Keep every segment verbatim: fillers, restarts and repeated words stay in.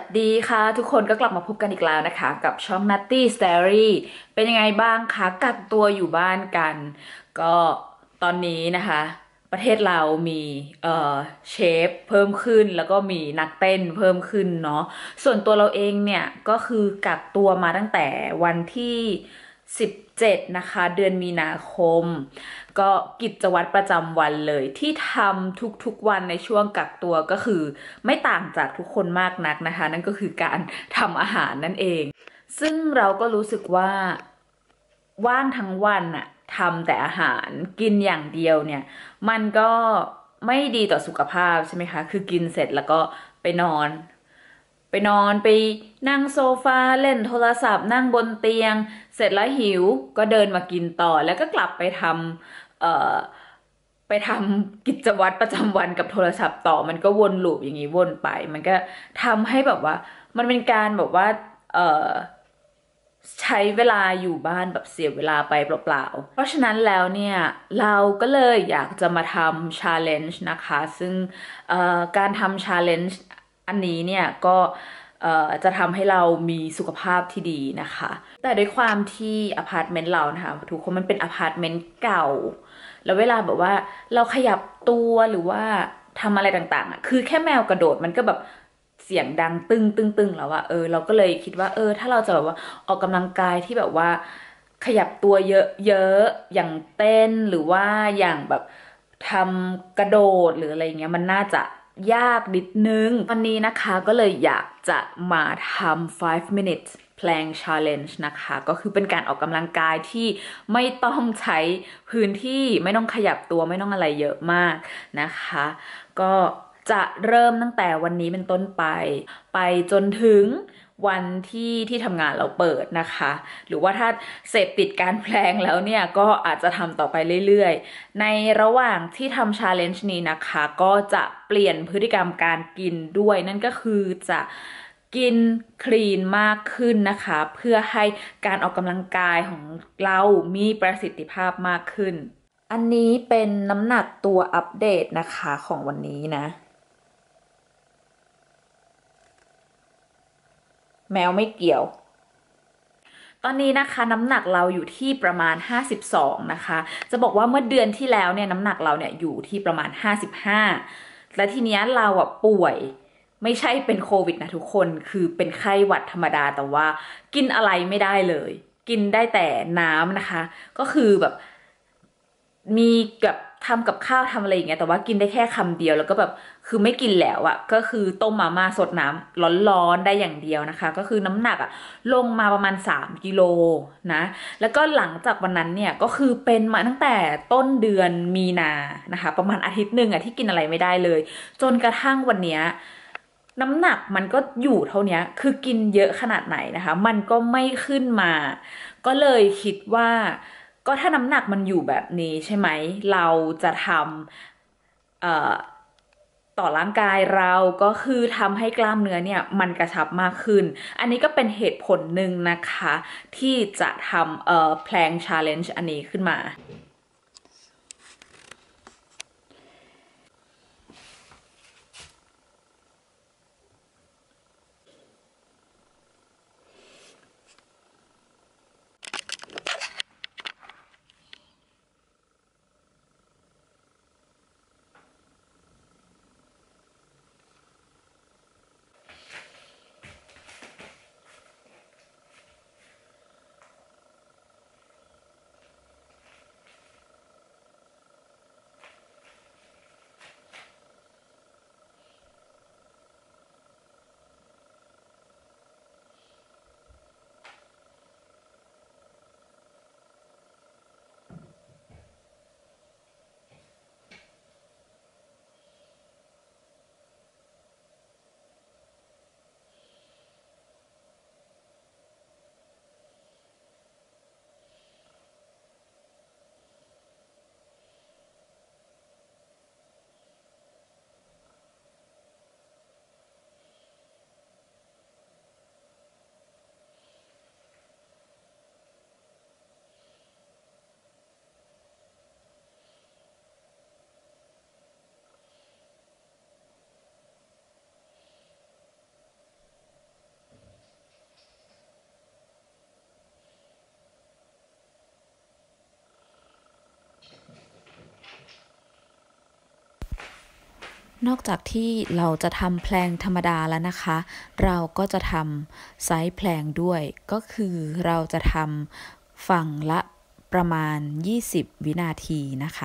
ดีค่ะทุกคนก็กลับมาพบกันอีกแล้วนะคะกับช่อง Nutty Story เป็นยังไงบ้างคะกักตัวอยู่บ้านกันก็ตอนนี้นะคะประเทศเรามีเอ่อเชฟเพิ่มขึ้นแล้วก็มีนักเต้นเพิ่มขึ้นเนาะส่วนตัวเราเองเนี่ยก็คือกักตัวมาตั้งแต่วันที่สิบเจ็ดนะคะเดือนมีนาคมก็กิจวัตรประจำวันเลยที่ทำทุกๆวันในช่วงกักตัวก็คือไม่ต่างจากทุกคนมากนักนะคะนั่นก็คือการทำอาหารนั่นเองซึ่งเราก็รู้สึกว่าว่างทั้งวันอะทำแต่อาหารกินอย่างเดียวเนี่ยมันก็ไม่ดีต่อสุขภาพใช่ไหมคะคือกินเสร็จแล้วก็ไปนอน ไปนอนไปนั่งโซฟาเล่นโทรศัพท์นั่งบนเตียงเสร็จแล้วหิวก็เดินมากินต่อแล้วก็กลับไปทำเอ่อไปทำกิจวัตรประจำวันกับโทรศัพท์ต่อมันก็วนลูปอย่างนี้วนไปมันก็ทำให้แบบว่ามันเป็นการแบบว่าเอ่อใช้เวลาอยู่บ้านแบบเสียเวลาไปเปล่าๆเพราะฉะนั้นแล้วเนี่ยเราก็เลยอยากจะมาทำ challenge นะคะซึ่งเอ่อการทำ challenge อันนี้เนี่ยก็เอ่อจะทำให้เรามีสุขภาพที่ดีนะคะแต่ด้วยความที่อพาร์ตเมนต์เรานะคะทุกคนมันเป็นอพาร์ตเมนต์เก่าแล้วเวลาแบบว่าเราขยับตัวหรือว่าทำอะไรต่างๆอ่ะคือแค่แมวกระโดดมันก็แบบเสียงดังตึ้งตึ้งตึ้งแล้วอะเออเราก็เลยคิดว่าเออถ้าเราจะแบบว่าออกกำลังกายที่แบบว่าขยับตัวเยอะๆอย่างเต้นหรือว่าอย่างแบบทำกระโดดหรืออะไรเงี้ยมันน่าจะ ยากนิดนึงวันนี้นะคะก็เลยอยากจะมาทำfive minutes plank challenge นะคะก็คือเป็นการออกกำลังกายที่ไม่ต้องใช้พื้นที่ไม่ต้องขยับตัวไม่ต้องอะไรเยอะมากนะคะก็จะเริ่มตั้งแต่วันนี้เป็นต้นไปไปจนถึงวันที่ที่ทำงานเราเปิดนะคะหรือว่าถ้าเสพติดการแพลงแล้วเนี่ยก็อาจจะทำต่อไปเรื่อยๆในระหว่างที่ทำชาเลนจ์นี้นะคะก็จะเปลี่ยนพฤติกรรมการกินด้วยนั่นก็คือจะกินคลีนมากขึ้นนะคะเพื่อให้การออกกำลังกายของเรามีประสิทธิภาพมากขึ้นอันนี้เป็นน้ำหนักตัวอัปเดตนะคะของวันนี้นะแมวไม่เกี่ยว ตอนนี้นะคะน้ำหนักเราอยู่ที่ประมาณห้าสิบสองนะคะจะบอกว่าเมื่อเดือนที่แล้วเนี่ยน้ำหนักเราเนี่ยอยู่ที่ประมาณห้าสิบห้าและทีเนี้ยเราอ่ะป่วยไม่ใช่เป็นโควิดนะทุกคนคือเป็นไข้หวัดธรรมดาแต่ว่ากินอะไรไม่ได้เลยกินได้แต่น้ำนะคะก็คือแบบ มีแบบทำกับข้าวทำอะไรอย่างเงี้ยแต่ว่ากินได้แค่คำเดียวแล้วก็แบบคือไม่กินแล้วอะก็คือต้มมาม่าสดน้ำร้อนๆได้อย่างเดียวนะคะก็คือน้ำหนักอะลงมาประมาณสามกิโลนะแล้วก็หลังจากวันนั้นเนี่ยก็คือเป็นมาตั้งแต่ต้นเดือนมีนานะคะประมาณอาทิตย์หนึ่งอะที่กินอะไรไม่ได้เลยจนกระทั่งวันเนี้ยน้ำหนักมันก็อยู่เท่านี้คือกินเยอะขนาดไหนนะคะมันก็ไม่ขึ้นมาก็เลยคิดว่า ก็ถ้าน้ำหนักมันอยู่แบบนี้ใช่ไหม เราจะทำเอ่อต่อร่างกายเราก็คือทำให้กล้ามเนื้อเนี่ยมันกระชับมากขึ้น อันนี้ก็เป็นเหตุผลหนึ่งนะคะที่จะทำเอ่อ plank challenge อันนี้ขึ้นมานอกจากที่เราจะทำแพลงธรรมดาแล้วนะคะ เราก็จะทำไซส์แพลงด้วย ก็คือเราจะทำฝั่งละประมาณยี่สิบวินาทีนะคะ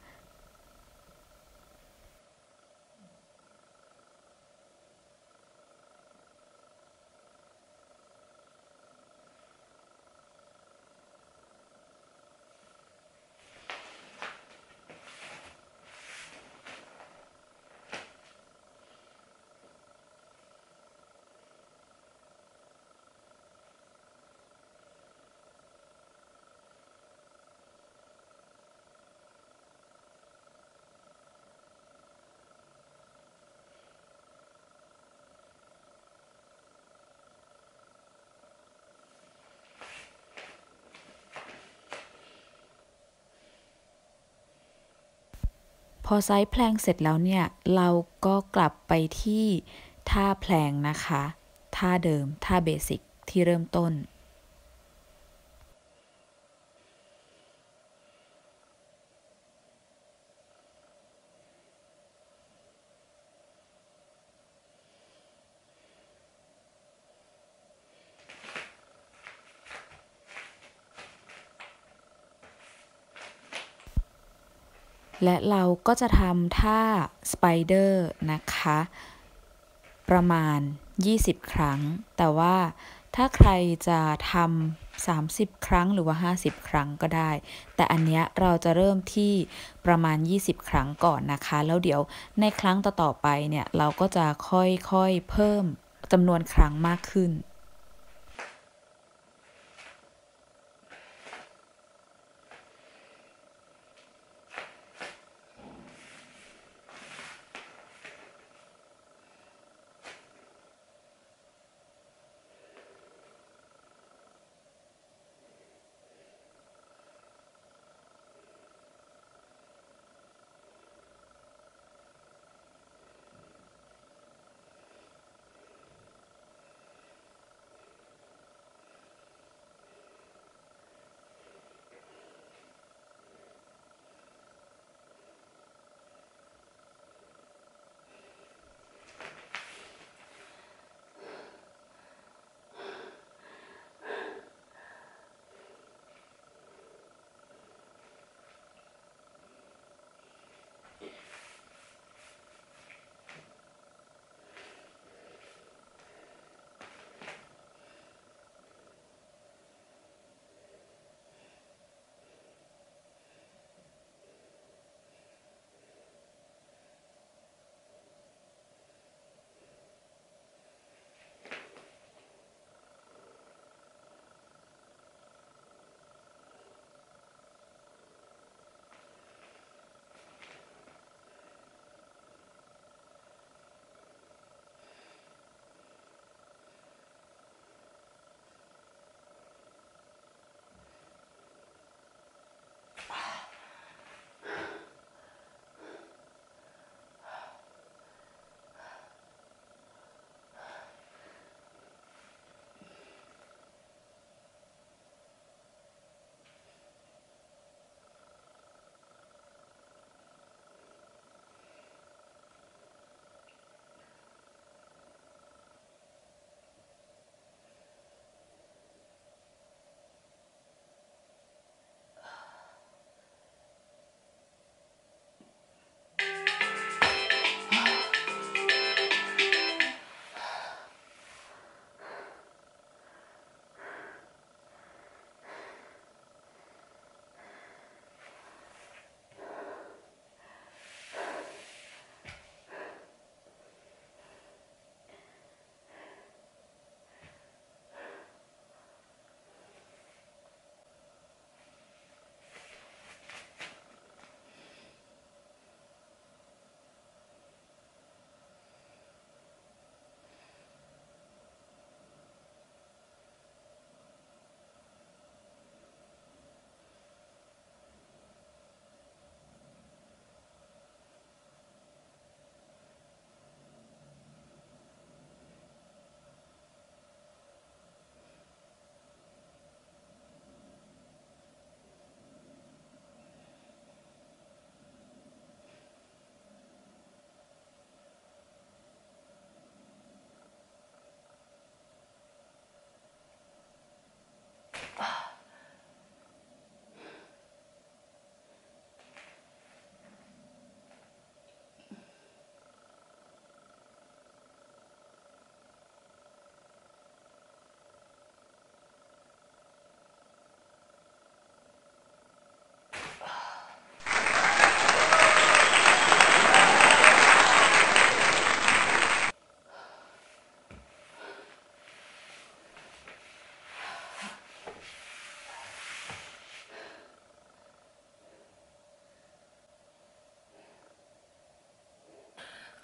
พอไซส์แพลงเสร็จแล้วเนี่ยเราก็กลับไปที่ท่าแพลงนะคะท่าเดิมท่าเบสิกที่เริ่มต้นและเราก็จะทำท่าสไปเดอร์นะคะประมาณยี่สิบครั้งแต่ว่าถ้าใครจะทำสามสิบครั้งหรือว่าห้าสิบครั้งก็ได้แต่อันเนี้ยเราจะเริ่มที่ประมาณยี่สิบครั้งก่อนนะคะแล้วเดี๋ยวในครั้งต่อๆไปเนี่ยเราก็จะค่อยๆเพิ่มจำนวนครั้งมากขึ้น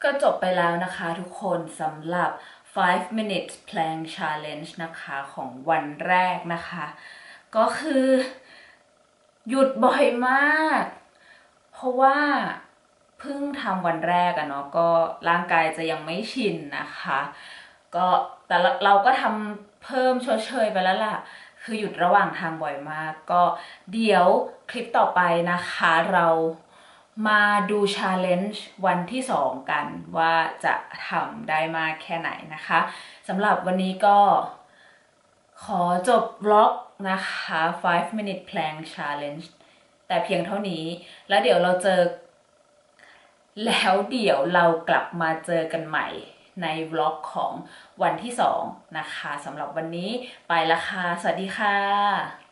ก็จบไปแล้วนะคะทุกคนสำหรับ five minutes plank challenge นะคะของวันแรกนะคะก็คือหยุดบ่อยมากเพราะว่าเพิ่งทำวันแรกอะเนาะก็ร่างกายจะยังไม่ชินนะคะก็แต่เราก็ทำเพิ่มชดเชยไปแล้วล่ะคือหยุดระหว่างทางบ่อยมากก็เดี๋ยวคลิปต่อไปนะคะเรามาดูชาเลนจ์วันที่สองกันว่าจะทำได้มากแค่ไหนนะคะสำหรับวันนี้ก็ขอจบบล็อกนะคะ five minute plank challenge แต่เพียงเท่านี้แล้วเดี๋ยวเราเจอแล้วเดี๋ยวเรากลับมาเจอกันใหม่ในวล็อกของวันที่สองนะคะสำหรับวันนี้ไปละค่ะสวัสดีค่ะ